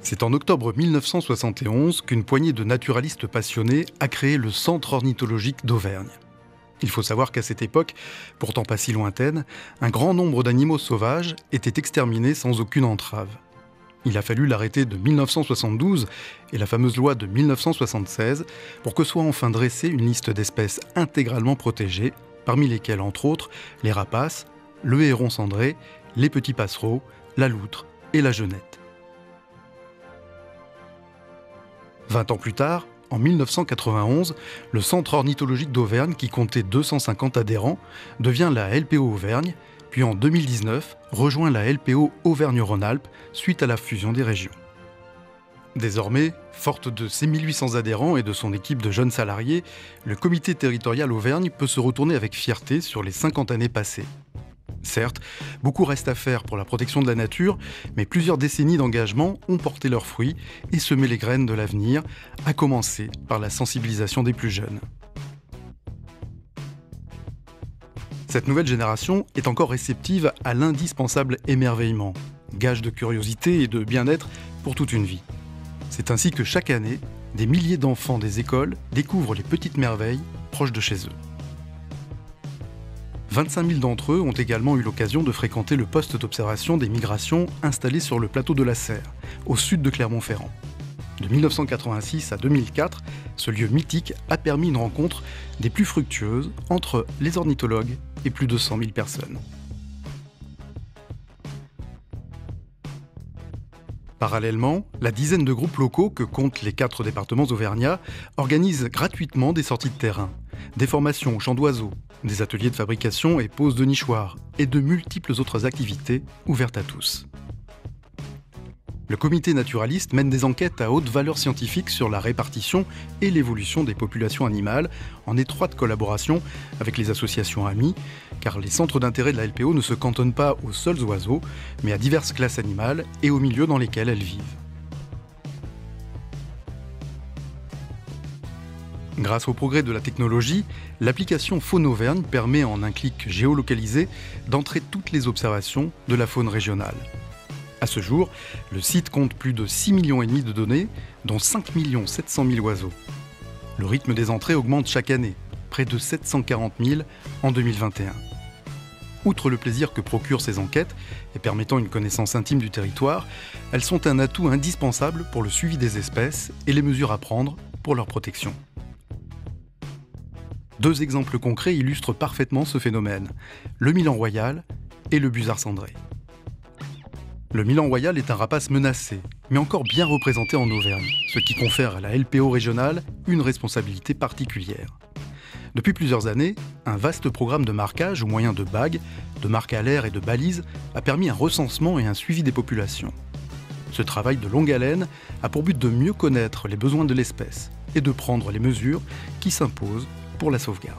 C'est en octobre 1971 qu'une poignée de naturalistes passionnés a créé le Centre ornithologique d'Auvergne. Il faut savoir qu'à cette époque, pourtant pas si lointaine, un grand nombre d'animaux sauvages étaient exterminés sans aucune entrave. Il a fallu l'arrêté de 1972 et la fameuse loi de 1976 pour que soit enfin dressée une liste d'espèces intégralement protégées, parmi lesquelles entre autres les rapaces, le héron cendré, les petits passereaux, la loutre et la genette. 20 ans plus tard, en 1991, le Centre ornithologique d'Auvergne, qui comptait 250 adhérents, devient la LPO Auvergne, puis en 2019, rejoint la LPO Auvergne-Rhône-Alpes suite à la fusion des régions. Désormais, forte de ses 1800 adhérents et de son équipe de jeunes salariés, le comité territorial Auvergne peut se retourner avec fierté sur les 50 années passées. Certes, beaucoup reste à faire pour la protection de la nature, mais plusieurs décennies d'engagement ont porté leurs fruits et semé les graines de l'avenir, à commencer par la sensibilisation des plus jeunes. Cette nouvelle génération est encore réceptive à l'indispensable émerveillement, gage de curiosité et de bien-être pour toute une vie. C'est ainsi que chaque année, des milliers d'enfants des écoles découvrent les petites merveilles proches de chez eux. 25 000 d'entre eux ont également eu l'occasion de fréquenter le poste d'observation des migrations installé sur le plateau de la Serre, au sud de Clermont-Ferrand. De 1986 à 2004, ce lieu mythique a permis une rencontre des plus fructueuses entre les ornithologues et plus de 100 000 personnes. Parallèlement, la dizaine de groupes locaux que comptent les 4 départements auvergnats organisent gratuitement des sorties de terrain, des formations au chant d'oiseaux, des ateliers de fabrication et pose de nichoirs, et de multiples autres activités ouvertes à tous. Le comité naturaliste mène des enquêtes à haute valeur scientifique sur la répartition et l'évolution des populations animales, en étroite collaboration avec les associations amies, car les centres d'intérêt de la LPO ne se cantonnent pas aux seuls oiseaux, mais à diverses classes animales et aux milieux dans lesquels elles vivent. Grâce au progrès de la technologie, l'application Faune Auvergne permet en un clic géolocalisé d'entrer toutes les observations de la faune régionale. À ce jour, le site compte plus de 6,5 millions de données, dont 5 700 000 oiseaux. Le rythme des entrées augmente chaque année, près de 740 000 en 2021. Outre le plaisir que procurent ces enquêtes, et permettant une connaissance intime du territoire, elles sont un atout indispensable pour le suivi des espèces et les mesures à prendre pour leur protection. 2 exemples concrets illustrent parfaitement ce phénomène, le milan royal et le busard cendré. Le milan royal est un rapace menacé, mais encore bien représenté en Auvergne, ce qui confère à la LPO régionale une responsabilité particulière. Depuis plusieurs années, un vaste programme de marquage au moyen de bagues, de marques à l'air et de balises a permis un recensement et un suivi des populations. Ce travail de longue haleine a pour but de mieux connaître les besoins de l'espèce et de prendre les mesures qui s'imposent pour la sauvegarde.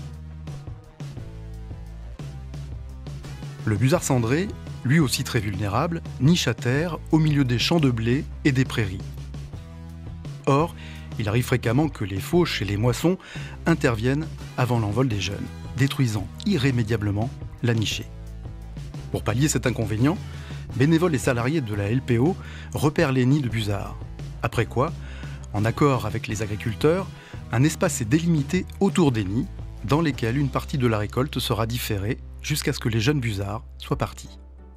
Le busard cendré, lui aussi très vulnérable, niche à terre au milieu des champs de blé et des prairies. Or, il arrive fréquemment que les fauches et les moissons interviennent avant l'envol des jeunes, détruisant irrémédiablement la nichée. Pour pallier cet inconvénient, bénévoles et salariés de la LPO repèrent les nids de busards. Après quoi, en accord avec les agriculteurs, un espace est délimité autour des nids, dans lesquels une partie de la récolte sera différée jusqu'à ce que les jeunes busards soient partis.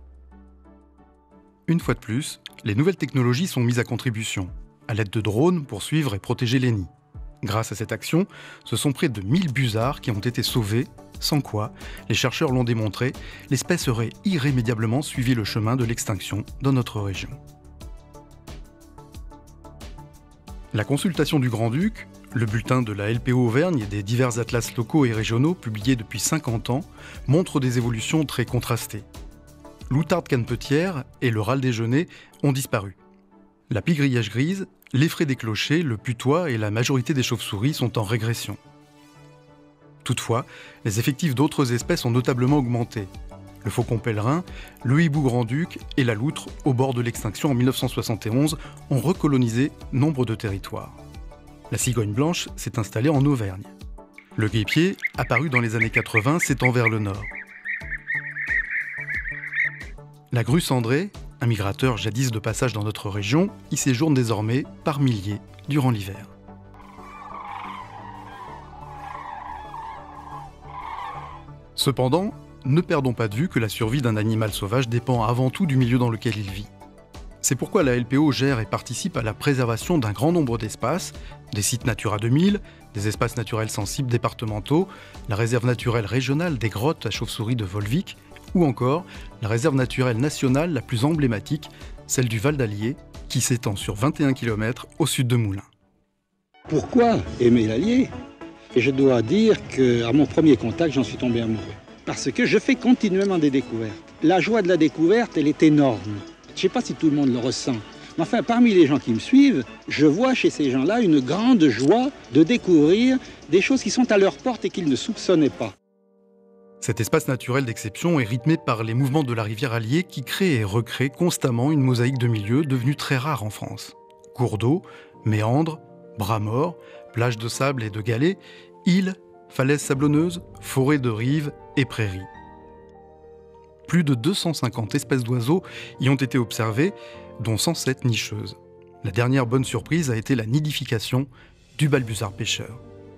Une fois de plus, les nouvelles technologies sont mises à contribution, à l'aide de drones pour suivre et protéger les nids. Grâce à cette action, ce sont près de 1000 busards qui ont été sauvés, sans quoi, les chercheurs l'ont démontré, l'espèce aurait irrémédiablement suivi le chemin de l'extinction dans notre région. La consultation du Grand-Duc, le bulletin de la LPO Auvergne et des divers atlas locaux et régionaux publiés depuis 50 ans montrent des évolutions très contrastées. L'outarde canepetière et le râle déjeuner ont disparu. La pie-grièche grise, l'effraie des clochers, le putois et la majorité des chauves-souris sont en régression. Toutefois, les effectifs d'autres espèces ont notablement augmenté. Le faucon pèlerin, le hibou grand-duc et la loutre, au bord de l'extinction en 1971, ont recolonisé nombre de territoires. La cigogne blanche s'est installée en Auvergne. Le guêpier, apparu dans les années 80, s'étend vers le nord. La grue cendrée, Un migrateur jadis de passage dans notre région y séjourne désormais par milliers durant l'hiver. Cependant, ne perdons pas de vue que la survie d'un animal sauvage dépend avant tout du milieu dans lequel il vit. C'est pourquoi la LPO gère et participe à la préservation d'un grand nombre d'espaces, des sites Natura 2000, des espaces naturels sensibles départementaux, la réserve naturelle régionale des grottes à chauves-souris de Volvic, ou encore la réserve naturelle nationale la plus emblématique, celle du Val d'Allier, qui s'étend sur 21 km au sud de Moulins. Pourquoi aimer l'Allier ? Et je dois dire qu'à mon premier contact, j'en suis tombé amoureux. Parce que je fais continuellement des découvertes. La joie de la découverte, elle est énorme. Je ne sais pas si tout le monde le ressent. Mais enfin, parmi les gens qui me suivent, je vois chez ces gens-là une grande joie de découvrir des choses qui sont à leur porte et qu'ils ne soupçonnaient pas. Cet espace naturel d'exception est rythmé par les mouvements de la rivière Allier qui crée et recrée constamment une mosaïque de milieux devenue très rare en France. Cours d'eau, méandres, bras morts, plages de sable et de galets, îles, falaises sablonneuses, forêts de rives et prairies. Plus de 250 espèces d'oiseaux y ont été observées, dont 107 nicheuses. La dernière bonne surprise a été la nidification du balbuzard pêcheur.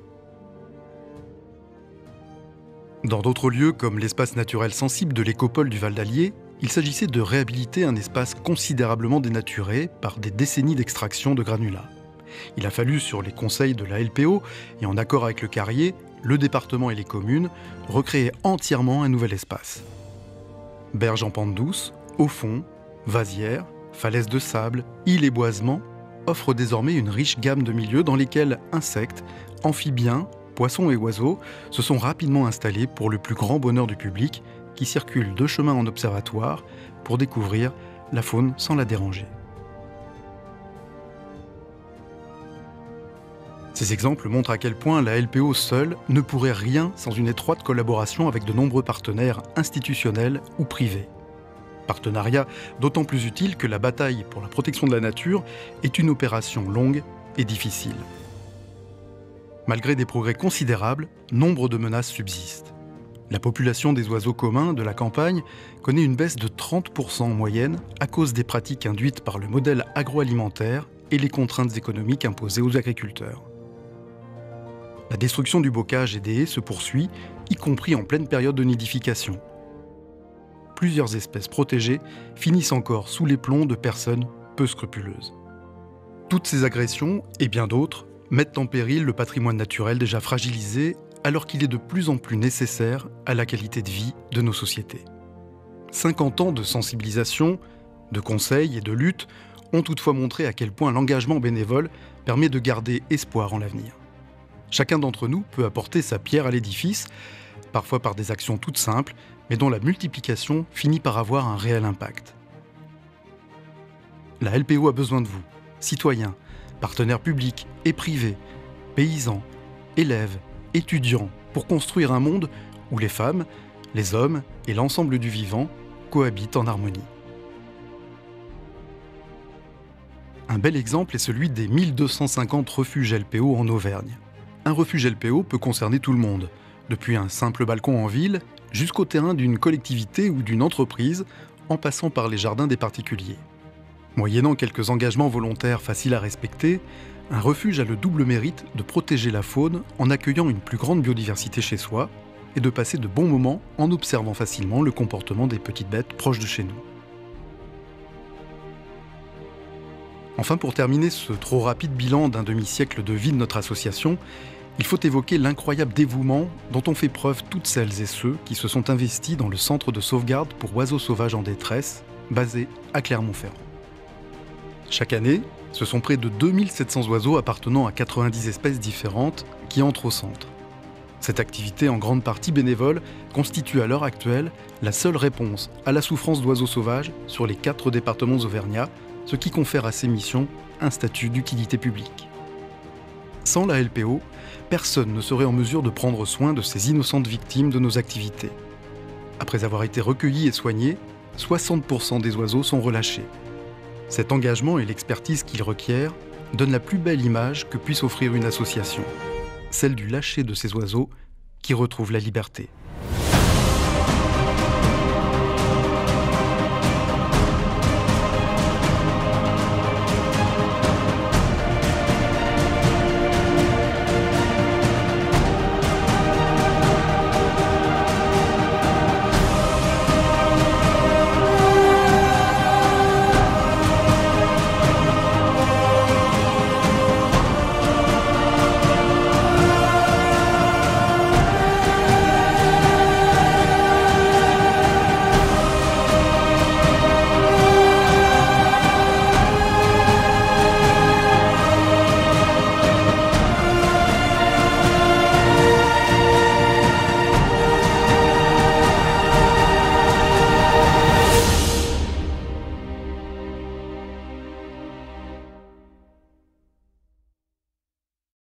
Dans d'autres lieux, comme l'espace naturel sensible de l'écopole du Val d'Allier, il s'agissait de réhabiliter un espace considérablement dénaturé par des décennies d'extraction de granulats. Il a fallu, sur les conseils de la LPO et en accord avec le Carrier, le département et les communes, recréer entièrement un nouvel espace. Berges en pente douce, au fond, vasières, falaises de sable, îles et boisements offrent désormais une riche gamme de milieux dans lesquels insectes, amphibiens, poissons et oiseaux se sont rapidement installés pour le plus grand bonheur du public qui circule de chemin en observatoire pour découvrir la faune sans la déranger. Ces exemples montrent à quel point la LPO seule ne pourrait rien sans une étroite collaboration avec de nombreux partenaires institutionnels ou privés. Partenariat d'autant plus utile que la bataille pour la protection de la nature est une opération longue et difficile. Malgré des progrès considérables, nombre de menaces subsistent. La population des oiseaux communs de la campagne connaît une baisse de 30% en moyenne à cause des pratiques induites par le modèle agroalimentaire et les contraintes économiques imposées aux agriculteurs. La destruction du bocage et des haies se poursuit, y compris en pleine période de nidification. Plusieurs espèces protégées finissent encore sous les plombs de personnes peu scrupuleuses. Toutes ces agressions, et bien d'autres, mettent en péril le patrimoine naturel déjà fragilisé, alors qu'il est de plus en plus nécessaire à la qualité de vie de nos sociétés. 50 ans de sensibilisation, de conseils et de lutte ont toutefois montré à quel point l'engagement bénévole permet de garder espoir en l'avenir. Chacun d'entre nous peut apporter sa pierre à l'édifice, parfois par des actions toutes simples, mais dont la multiplication finit par avoir un réel impact. La LPO a besoin de vous, citoyens, partenaires publics et privés, paysans, élèves, étudiants, pour construire un monde où les femmes, les hommes et l'ensemble du vivant cohabitent en harmonie. Un bel exemple est celui des 1250 refuges LPO en Auvergne. Un refuge LPO peut concerner tout le monde, depuis un simple balcon en ville jusqu'au terrain d'une collectivité ou d'une entreprise, en passant par les jardins des particuliers. Moyennant quelques engagements volontaires faciles à respecter, un refuge a le double mérite de protéger la faune en accueillant une plus grande biodiversité chez soi et de passer de bons moments en observant facilement le comportement des petites bêtes proches de chez nous. Enfin, pour terminer ce trop rapide bilan d'un demi-siècle de vie de notre association, il faut évoquer l'incroyable dévouement dont ont fait preuve toutes celles et ceux qui se sont investis dans le centre de sauvegarde pour oiseaux sauvages en détresse, basé à Clermont-Ferrand. Chaque année, ce sont près de 2700 oiseaux appartenant à 90 espèces différentes qui entrent au centre. Cette activité, en grande partie bénévole, constitue à l'heure actuelle la seule réponse à la souffrance d'oiseaux sauvages sur les 4 départements auvergnats, ce qui confère à ces missions un statut d'utilité publique. Sans la LPO, personne ne serait en mesure de prendre soin de ces innocentes victimes de nos activités. Après avoir été recueillis et soignés, 60% des oiseaux sont relâchés. Cet engagement et l'expertise qu'il requiert donnent la plus belle image que puisse offrir une association, celle du lâcher de ces oiseaux qui retrouvent la liberté.